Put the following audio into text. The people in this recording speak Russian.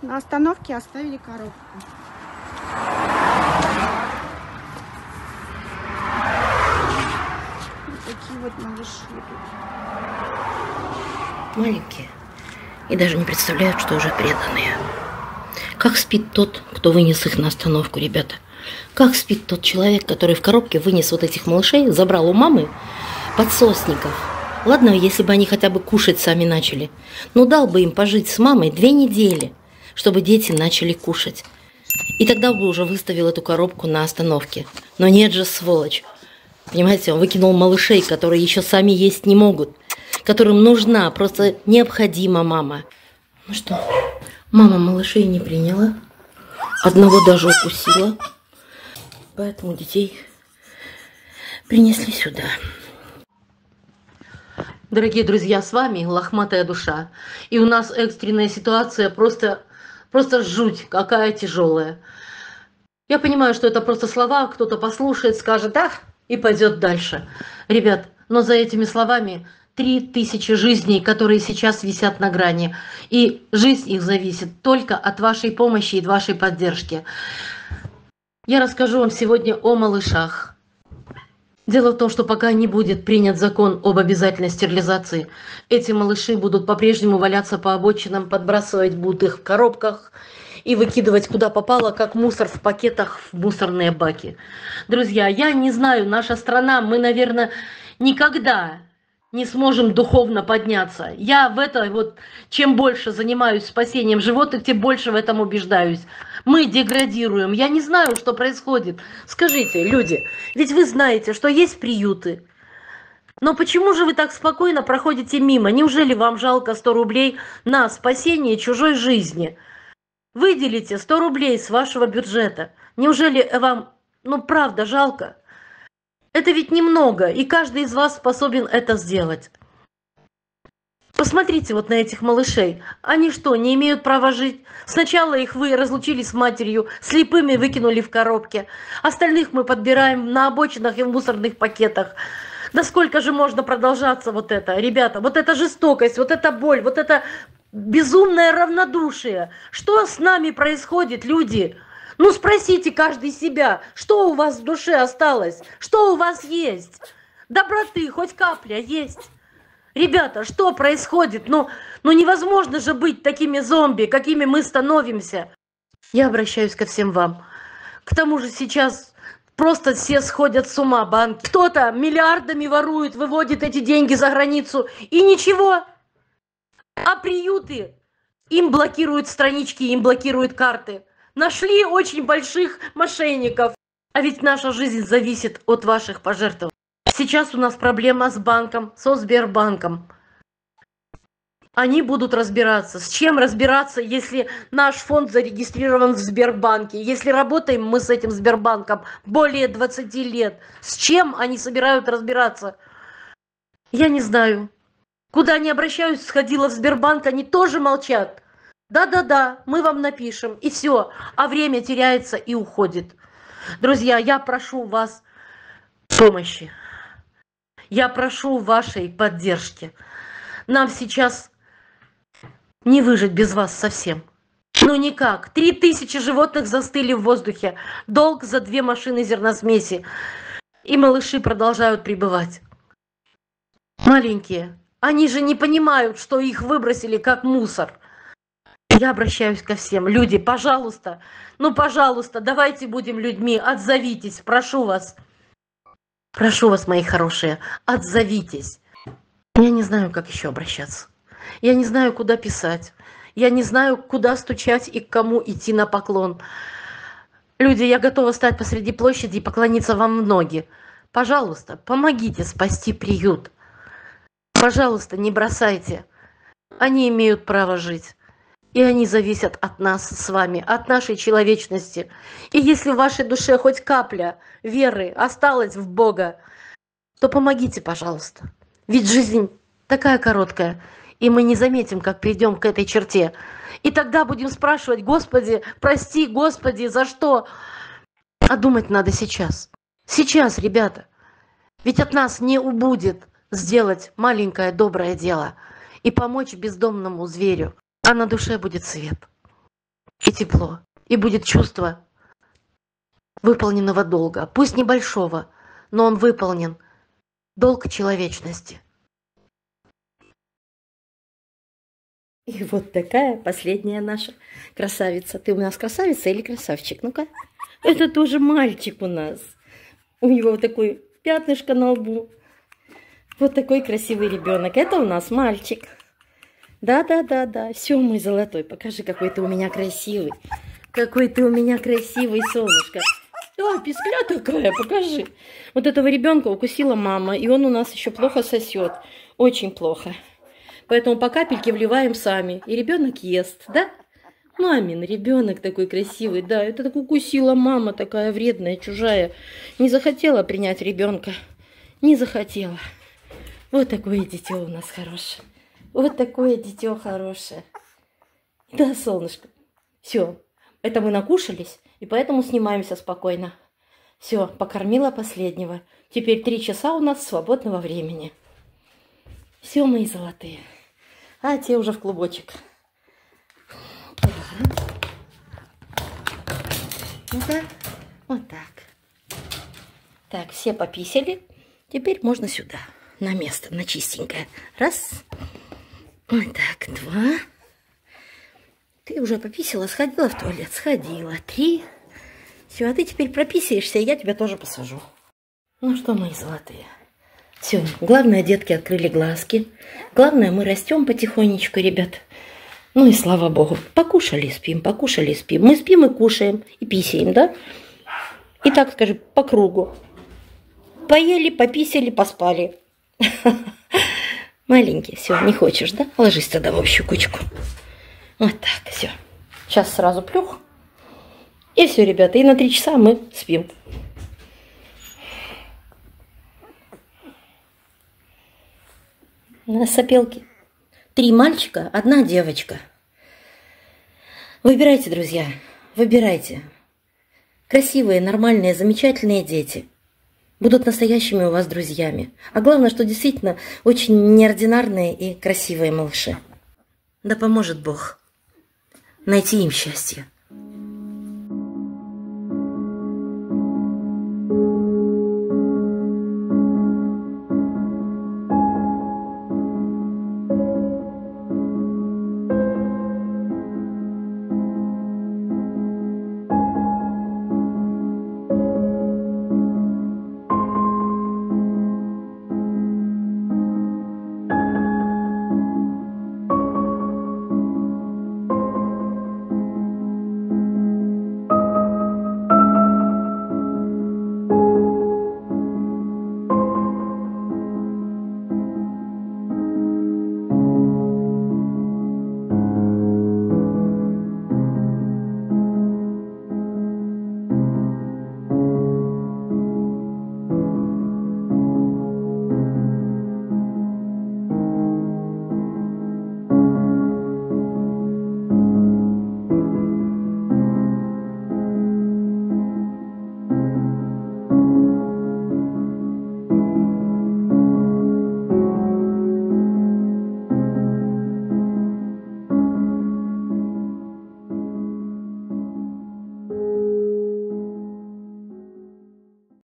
На остановке оставили коробку. Вот такие вот малыши тут. Маленькие. И даже не представляют, что уже преданные. Как спит тот, кто вынес их на остановку, ребята? Как спит тот человек, который в коробке вынес вот этих малышей, забрал у мамы подсосников? Ладно, если бы они хотя бы кушать сами начали. Но дал бы им пожить с мамой 2 недели, чтобы дети начали кушать. И тогда бы уже выставил эту коробку на остановке. Но нет же, сволочь. Понимаете, он выкинул малышей, которые еще сами есть не могут. Которым нужна, просто необходима мама. Ну что, мама малышей не приняла. Одного даже укусила. Поэтому детей принесли сюда. Дорогие друзья, с вами Лохматая Душа. И у нас экстренная ситуация просто жуть, какая тяжелая. Я понимаю, что это просто слова, кто-то послушает, скажет «ах» и пойдет дальше. Ребят, но за этими словами 3000 жизней, которые сейчас висят на грани. И жизнь их зависит только от вашей помощи и вашей поддержки. Я расскажу вам сегодня о малышах. Дело в том, что пока не будет принят закон об обязательной стерилизации, эти малыши будут по-прежнему валяться по обочинам, подбрасывать будут их в коробках и выкидывать куда попало, как мусор в пакетах в мусорные баки. Друзья, я не знаю, наша страна, мы, наверное, никогда не сможем духовно подняться. Я в это вот, чем больше занимаюсь спасением животных, тем больше в этом убеждаюсь. Мы деградируем. Я не знаю, что происходит. Скажите, люди, ведь вы знаете, что есть приюты. Но почему же вы так спокойно проходите мимо? Неужели вам жалко 100 рублей на спасение чужой жизни? Выделите 100 рублей с вашего бюджета. Неужели вам, правда, жалко? Это ведь немного, и каждый из вас способен это сделать. Посмотрите вот на этих малышей. Они что, не имеют права жить? Сначала их вы разлучили с матерью, слепыми выкинули в коробке. Остальных мы подбираем на обочинах и в мусорных пакетах. Да сколько же можно продолжаться вот это, ребята? Вот эта жестокость, вот эта боль, вот это безумное равнодушие. Что с нами происходит, люди? Спросите каждый себя, что у вас в душе осталось, что у вас есть? Доброты, хоть капля есть. Ребята, что происходит? Невозможно же быть такими зомби, какими мы становимся. Я обращаюсь ко всем вам. К тому же сейчас просто все сходят с ума, банки. Кто-то миллиардами ворует, выводит эти деньги за границу, и ничего. А приюты, им блокируют странички, им блокируют карты. Нашли очень больших мошенников. А ведь наша жизнь зависит от ваших пожертвований. Сейчас у нас проблема с банком, со Сбербанком. Они будут разбираться. С чем разбираться, если наш фонд зарегистрирован в Сбербанке? Если работаем мы с этим Сбербанком более 20 лет, с чем они собираются разбираться? Я не знаю. Куда ни обращаюсь, сходила в Сбербанк, они тоже молчат. Да-да-да, мы вам напишем, и все. А время теряется и уходит. Друзья, я прошу вас помощи. Я прошу вашей поддержки. Нам сейчас не выжить без вас совсем. Никак. 3000 животных застыли в воздухе. Долг за 2 машины зерносмеси. И малыши продолжают прибывать. Маленькие. Они же не понимают, что их выбросили как мусор. Я обращаюсь ко всем. Люди, пожалуйста, пожалуйста, давайте будем людьми. Отзовитесь, прошу вас. Прошу вас, мои хорошие, отзовитесь. Я не знаю, как еще обращаться. Я не знаю, куда писать. Я не знаю, куда стучать и к кому идти на поклон. Люди, я готова стать посреди площади и поклониться вам в ноги. Пожалуйста, помогите спасти приют. Пожалуйста, не бросайте. Они имеют право жить. И они зависят от нас с вами, от нашей человечности. И если в вашей душе хоть капля веры осталась в Бога, то помогите, пожалуйста. Ведь жизнь такая короткая, и мы не заметим, как придем к этой черте. И тогда будем спрашивать: Господи, прости, Господи, за что? А думать надо сейчас. Сейчас, ребята. Ведь от нас не убудет сделать маленькое доброе дело и помочь бездомному зверю. А на душе будет свет. и тепло, и будет чувство выполненного долга. Пусть небольшого, но он выполнен. Долг человечности. И вот такая последняя наша красавица. Ты у нас красавица или красавчик? Ну-ка. Это тоже мальчик у нас. У него вот такой пятнышко на лбу. Вот такой красивый ребенок. Это у нас мальчик. Да. Все, мой золотой. Покажи, какой ты у меня красивый. Какой ты у меня красивый, солнышко. Да, пискля такая, покажи. Вот этого ребенка укусила мама, и он у нас еще плохо сосет. Очень плохо. Поэтому по капельке вливаем сами. И ребенок ест, да? Мамин ребенок такой красивый, да. Это так укусила мама, такая вредная, чужая. Не захотела принять ребенка. Не захотела. Вот такое дитё у нас хорошее. Вот такое дитё хорошее. Да, солнышко. Все. Это мы накушались, и поэтому снимаемся спокойно. Все, покормила последнего. Теперь 3 часа у нас свободного времени. Все, мои золотые. А те уже в клубочек. Ну-ка, вот так. Так, все пописали. Теперь можно сюда, на место, на чистенькое. Раз. Вот так, 2. Ты уже пописала, сходила в туалет? Сходила. 3. Все, а ты теперь прописаешься, и я тебя тоже посажу. Ну что, мои золотые. Все, главное, детки открыли глазки. Главное, мы растем потихонечку, ребят. Ну и слава богу. Покушали, спим, покушали, спим. Мы спим и кушаем, и писаем, да? И так, скажи, по кругу. Поели, пописали, поспали. Маленький, все, не хочешь, да? Ложись тогда в общую кучку. Вот так, все. Сейчас сразу плюх. И все, ребята, и на 3 часа мы спим. На сопелке 3 мальчика, 1 девочка. Выбирайте, друзья, выбирайте. Красивые, нормальные, замечательные дети будут настоящими у вас друзьями. А главное, что действительно очень неординарные и красивые малыши. Да поможет Бог найти им счастье.